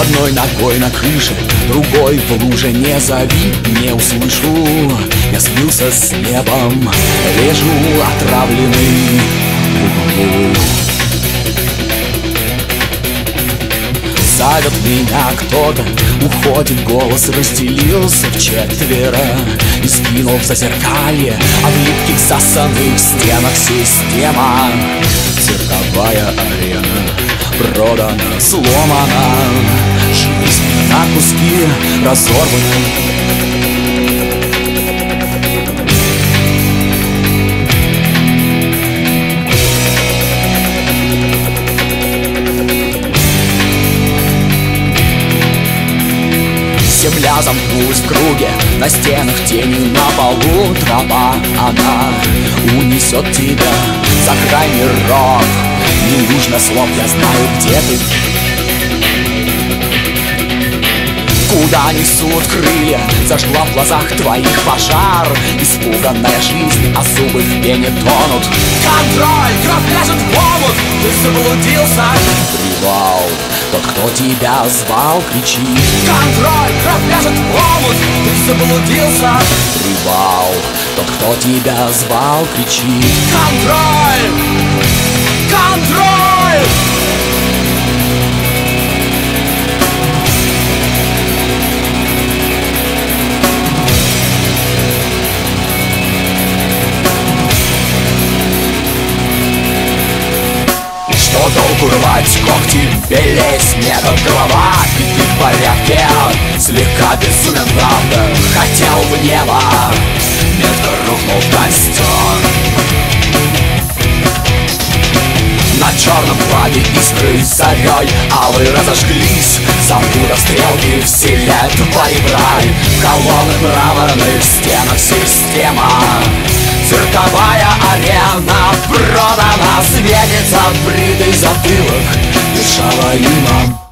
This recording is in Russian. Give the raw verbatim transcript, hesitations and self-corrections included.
Одной ногой на крыше, другой в луже. Не зови, не услышу. Я слился с небом, лежу отравленный в углу. Зовет меня кто-то, уходит голос, расстелился в четверо и скинул в зазеркалье от липких засанных стенах система. Цирковая арена продана, сломана, жизнь на куски разорвана. Земля замкнулась в круге, на стенах тени, на полу тропа. Она унесет тебя за край миров. Не нужно слов, я знаю, где ты. Куда несут крылья, зажгла в глазах твоих пожар. Испуганная жизнь, а зубы в пене тонут. Контроль, кровь ляжет в омут, ты заблудился. Привал, тот, кто тебя звал, кричит. Контроль, кровь ляжет в омут, ты заблудился. Привал, тот, кто тебя звал, кричит. Контроль! Контроль! Что толку рвать когти, белесь метод голова. И ты в порядке, слегка безумен, правда. Хотел в небо, метко рухнул в костер. На черном флаге искры зарей алые разожглись. Забуда стрелки вселяют твои брай. В колоннах мраморных стенах система. Цирковая арена продана, светится бритый затылок, дышала имам.